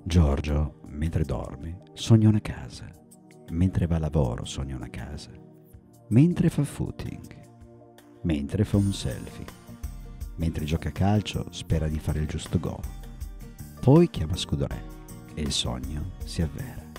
Giorgio, mentre dorme, sogna una casa. Mentre va a lavoro, sogna una casa. Mentre fa footing. Mentre fa un selfie. Mentre gioca a calcio, spera di fare il giusto gol. Poi chiama Scudorè e il sogno si avvera.